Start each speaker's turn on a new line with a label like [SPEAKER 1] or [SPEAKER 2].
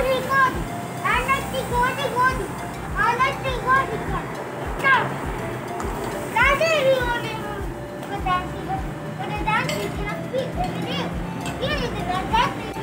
[SPEAKER 1] record. I like to go to God. I like to go to God. Stop. That's everyone. But the dance cannot speak every day. Here is the dance.